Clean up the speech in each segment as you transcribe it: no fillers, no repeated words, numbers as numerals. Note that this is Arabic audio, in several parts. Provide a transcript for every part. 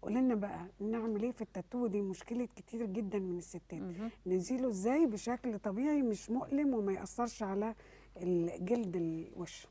قولي لنا بقى نعمل ايه في التاتو دي؟ مشكله كتير جدا من الستات. نزيله ازاي بشكل طبيعي مش مؤلم وما ياثرش على الجلد الوش؟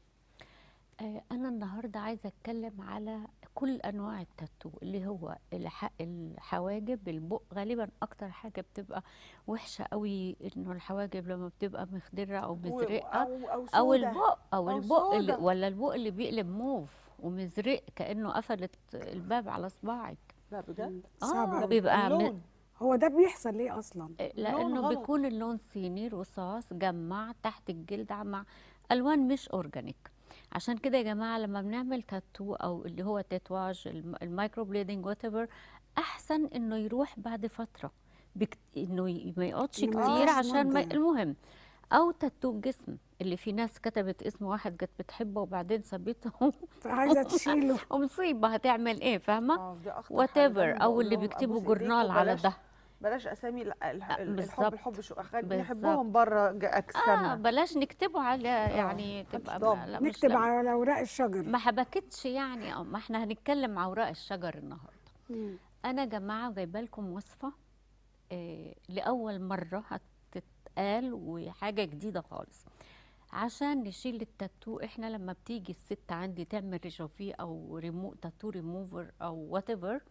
أنا النهاردة عايزة أتكلم على كل أنواع التاتو، اللي هو الحواجب، البق. غالبا أكتر حاجة بتبقى وحشة قوي إنه الحواجب لما بتبقى مخضرة أو مزرقة، او أو سودا البق سودا. ولا البق اللي بيقلب موف ومزرق كأنه قفلت الباب على صباعك. لا بجد صعب ده قوي. بيبقى بيبقى اللون. هو ده بيحصل ليه اصلا؟ اللون لأنه غلط. بيكون اللون صيني رصاص جمع تحت الجلد مع ألوان مش أورجانيك. عشان كده يا جماعة لما بنعمل تاتو أو اللي هو تاتواج المايكرو بليدنج وات ايفر، أحسن إنه يروح بعد فترة، إنه ما يقعدش إنه ما كتير يبقاش عشان مدة. المهم. أو تاتو جسم اللي في ناس كتبت اسم واحد كانت بتحبه وبعدين سابته فعايزه تشيله. ومصيبة هتعمل إيه، فاهمة؟ دي اخطر وات حاجه، ايفر. دايما أو بقول اللي لهم بيكتبوا ابوس ايديك جورنال على وبلاش ده. بلاش اسامي الحب بالظبط. الحب شو بالظبط. نحبهم بره اكسنا. بلاش نكتبه على يعني محدش تبقى ضامن. لا مش نكتب لما على اوراق الشجر. ما حبكتش يعني. ما احنا هنتكلم على اوراق الشجر النهارده. مم. انا يا جماعه جايبه لكم وصفه لاول مره هتتقال وحاجه جديده خالص عشان نشيل التاتو. احنا لما بتيجي الست عندي تعمل ريجوفي او تاتو ريموفر او وات ايفر،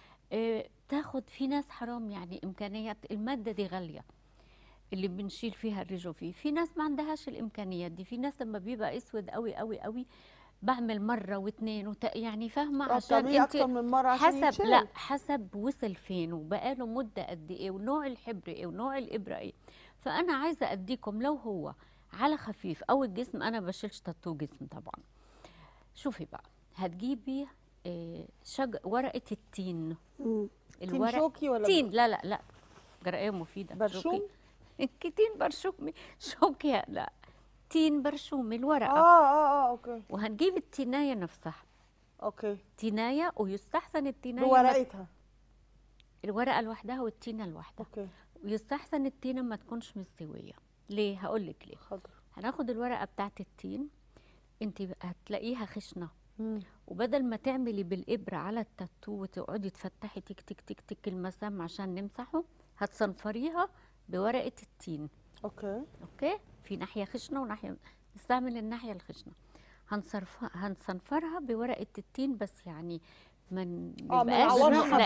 تاخد في ناس حرام يعني امكانيات الماده دي غاليه اللي بنشيل فيها الريجوفي. في ناس ما عندهاش الامكانيات دي. في ناس لما بيبقى اسود قوي قوي قوي بعمل مره واثنين يعني فاهمه؟ عشان بتعمليه انت اكتر من مره عشان حسب يتشال. حسب وصل فين وبقاله مده قد ايه ونوع الحبر ايه ونوع الابره ايه. فانا عايزه اديكم لو هو على خفيف او الجسم. انا بشيلش تاتو جسم طبعا. شوفي بقى، هتجيبي ورقه التين. مم. تين شوكي ولا تين، لا لا لا، جرقيه مفيده. برشوم؟ تين برشومي شوكي، لا، تين برشومي الورقه. اوكي. وهنجيب التينايه نفسها. اوكي. تينايه، ويستحسن التينايه بورقتها. الورقه لوحدها والتينه لوحدها. اوكي. ويستحسن التينه ما تكونش مستويه. ليه؟ هقول لك ليه. حاضر. هناخد الورقه بتاعت التين، انت هتلاقيها خشنه، مم. وبدل ما تعملي بالابره على التاتو وتقعدي تفتحي تك تك تك تك المسام عشان نمسحه، هتصنفريها بورقه التين. اوكي. في ناحيه خشنه وناحيه نستعمل الناحيه الخشنه. هنصنفرها بورقه التين، بس يعني ما نبقاش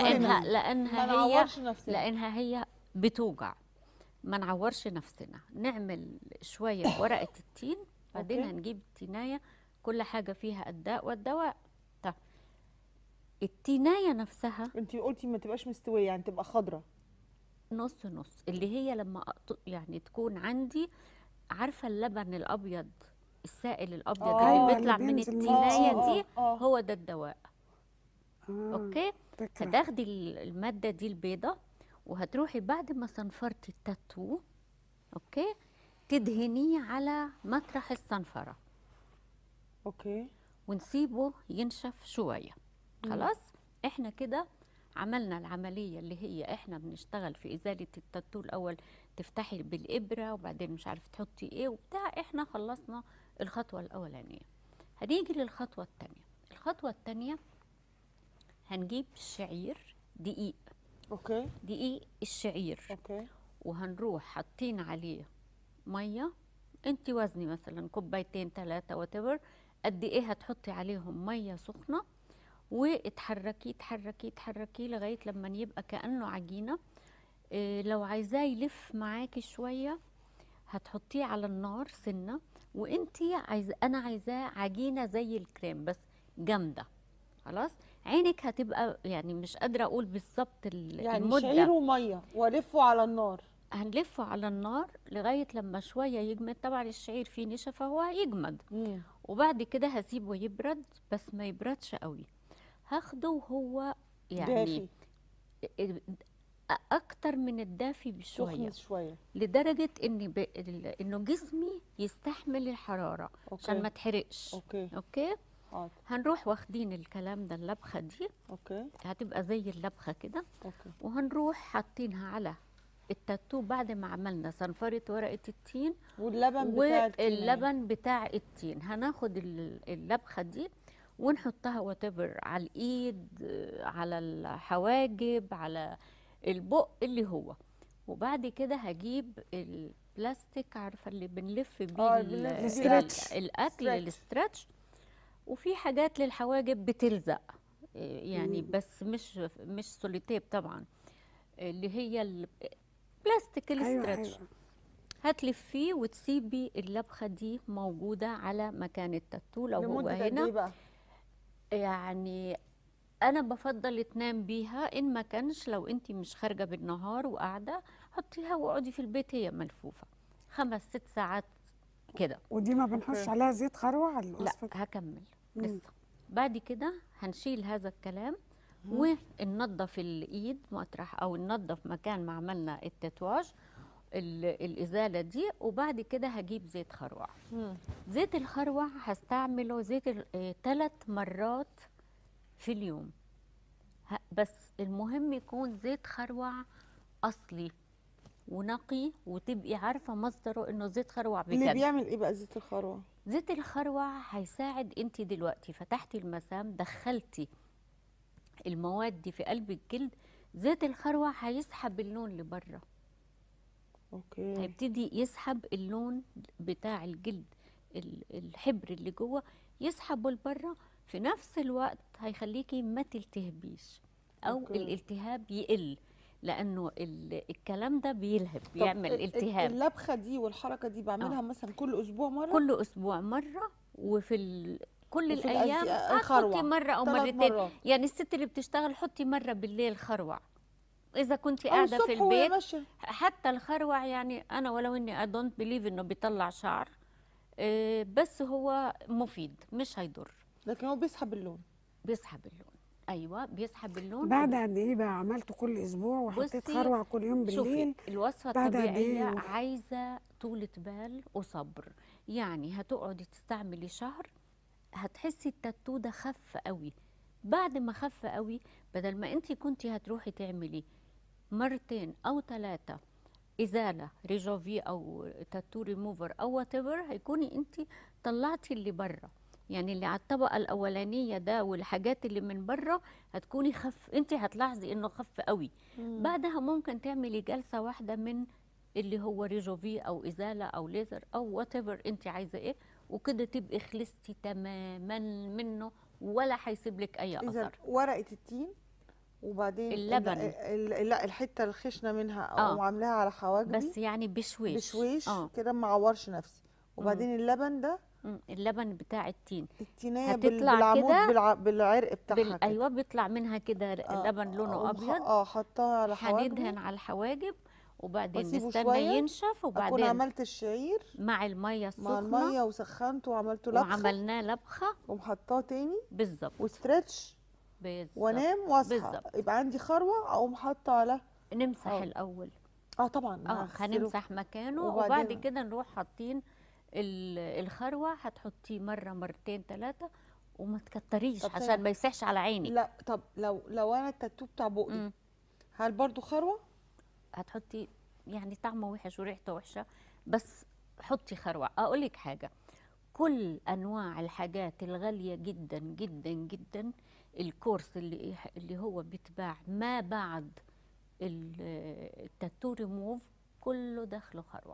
لانها هي بتوجع. ما نعورش نفسنا. نعمل شويه ورقه التين، بعدين هنجيب التينايه. كل حاجه فيها الداء والدواء. طب التينايه نفسها انت قلتي ما تبقاش مستويه، يعني تبقى خضراء نص نص، اللي هي لما يعني تكون عندي، عارفه اللبن الابيض السائل الابيض اللي بيطلع من التينايه دي، هو ده الدواء. اوكي. هتاخدي الماده دي البيضه وهتروحي بعد ما صنفرتي التاتو، اوكي، تدهنيه على مطرح الصنفره. اوكي. ونسيبه ينشف شويه. خلاص. احنا كده عملنا العمليه اللي هي احنا بنشتغل في ازاله التاتو. الاول تفتحي بالابره وبعدين مش عارفه تحطي ايه وبتاع. احنا خلصنا الخطوه الاولانيه. هنيجي للخطوه الثانيه. الخطوه الثانيه هنجيب الشعير، دقيق. اوكي. دقيق الشعير. اوكي. وهنروح حاطين عليه ميه. انت وزني مثلا كوبايتين 3 واتيفر، قد ايه هتحطي عليهم ميه سخنه، واتحركي تحركي تحركي لغايه لما يبقى كانه عجينه. لو عايزاه يلف معاكي شويه هتحطيه على النار سنه. وانتي انا عايزاه عجينه زي الكريم بس جامده. خلاص. عينك هتبقى يعني مش قادره اقول بالظبط يعني المده. شعير وميه والفه على النار. هنلفه على النار لغايه لما شويه يجمد. طبعا الشعير فيه نشا فهو هيجمد. وبعد كده هسيبه يبرد، بس ما يبردش قوي. هاخده وهو يعني دافي، اكتر من الدافي بشويه، سخن شويه، لدرجه انه جسمي يستحمل الحراره عشان ما تحرقش. اوكي. هنروح واخدين الكلام ده، اللبخه دي هتبقى زي اللبخه كده. وهنروح حاطينها على التاتو بعد ما عملنا صنفره ورقه التين واللبن بتاع التين. واللبن بتاع التين. هناخد اللبخه دي ونحطها واتيفر على الايد، على الحواجب، على البق اللي هو. وبعد كده هجيب البلاستيك، عارفه اللي بنلف بيه بنلف بيه الاسترتش. الاكل، ستريتش. الاسترتش. وفي حاجات للحواجب بتلزق، يعني بس مش سوليتيب طبعا، اللي هي البلاستيك ايوه الاسترتش. ايوه. هتلفيه وتسيبي اللبخه دي موجوده على مكان التاتو لو هو لمده قد هنا. ايه بقى؟ يعني انا بفضل تنام بيها، ان ما كانش لو انت مش خارجه بالنهار وقاعده حطيها واقعدي في البيت هي ملفوفه 5 6 ساعات كده. ودي ما بنحطش اوكي. عليها زيت خروع على لا الوصفه؟ هكمل مم. لسه. بعد كده هنشيل هذا الكلام وننضف الايد مطرح، او ننضف مكان ما عملنا التاتواج، الازاله دي. وبعد كده هجيب زيت خروع. زيت الخروع هستعمله 3 مرات في اليوم. بس المهم يكون زيت خروع اصلي ونقي، وتبقي عارفه مصدره انه زيت خروع اللي بجد. بيعمل ايه بقى زيت الخروع؟ زيت الخروع هيساعد، انت دلوقتي فتحتي المسام، دخلتي المواد دي في قلب الجلد، زيت الخروع هيسحب اللون لبره، اوكي. هيبتدي يسحب اللون بتاع الجلد، الحبر اللي جوه يسحبه لبره. في نفس الوقت هيخليكي ما تلتهبيش، او أوكي. الالتهاب يقل، لانه الكلام ده بيلهب، طب بيعمل التهاب. اللبخه دي والحركه دي بعملها مثلا كل اسبوع مره؟ كل اسبوع مره، وفي كل وفي الايام الخروع هتحطي مره او 3 مرتين. مرات. يعني الست اللي بتشتغل حطي مره بالليل خروع، اذا كنت او قاعده في الصبح وهي البيت. ماشيه. حتى الخروع، يعني انا ولو اني I don't believe انه بيطلع شعر، بس هو مفيد مش هيضر، لكن هو بيسحب اللون. بيسحب اللون. ايوه بيسحب اللون. بعد قد ايه بقى عملته كل اسبوع وحطيت بصي، خروع كل يوم شوفي بالليل؟ الوصفه بعد قد الطبيعيه ايه؟ عايزه طولة بال وصبر. يعني هتقعدي تستعملي شهر، هتحسي التاتو ده خف قوي. بعد ما خف قوي، بدل ما انت كنتي هتروحي تعملي 2 أو 3 ازاله ريجوفي او تاتو ريموفر او وات ايفر، هيكوني انت طلعتي اللي بره. يعني اللي على الطبقه الاولانيه ده والحاجات اللي من بره هتكوني خف، انت هتلاحظي انه خف قوي. بعدها ممكن تعملي جلسه واحده من اللي هو ريجوفي او ازاله او ليزر او وات ايفر انت عايزه ايه، وكده تبقي خلصتي تماما منه، ولا هيسيب لك اي اذا اثر. ورقه التين، وبعدين اللبن. لا الحته الخشنه منها آه. او عاملاها على حواجبي بس يعني بشويش. بشويش كده ما اعورش نفسي. وبعدين اللبن ده، اللبن بتاع التين التينيه هتطلع بالعمود كده بالعرق بتاعها كده. ايوه بيطلع منها كده لبن لونه ابيض. حطها على حواجبي هندهن على الحواجب، وبعدين واسيبه نستنى شويه. ينشف، اكون وبعدين عملت الشعير مع الميه مع السخنه الميه وسخنته وعملته لبخه وعملناه لبخه. ومحطاه تاني بالظبط. وستريتش بالظبط. وانام واصحى بالظبط. يبقى عندي خروه اقوم حاطه على نمسح الاول. طبعا هنمسح مكانه، وبعد كده نروح حاطين الخروه. هتحطيه مره 2 3 وما تكتريش عشان ما يسيحش على عينك. لا طب لو انا التاتو بتاع بقي هل برضو خروه؟ هتحطي يعني طعمه وحش وريحته وحشه، بس حطي خروع. اقول لك حاجه، كل انواع الحاجات الغاليه جدا جدا جدا، الكورس اللي هو بيتباع ما بعد التاتو ريموف كله داخله خروع.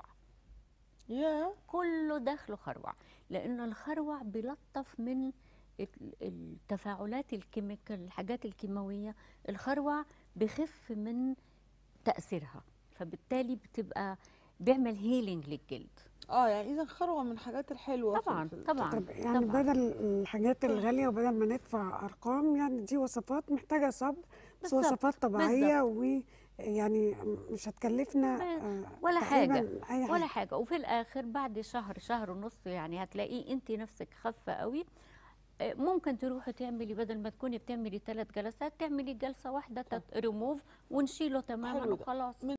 كله داخله خروع، لانه الخروع بيلطف من التفاعلات الكيميكال، الحاجات الكيماويه. الخروع بخف من تاثيرها، فبالتالي بتبقى بيعمل هيلينج للجلد. يعني اذا خروه من الحاجات الحلوه. طبعا طبعا. طب يعني طبعا. بدل الحاجات الغاليه وبدل ما ندفع ارقام، يعني دي وصفات محتاجه صبر، بس وصفات طبيعيه، ويعني مش هتكلفنا ولا حاجه أي ولا حاجه. وفي الاخر بعد شهر شهر ونص يعني هتلاقيه انت نفسك خفه قوي. ممكن تروحي تعملي بدل ما تكوني بتعملي 3 جلسات تعملي جلسه واحده ريموف ونشيله تماما وخلاص.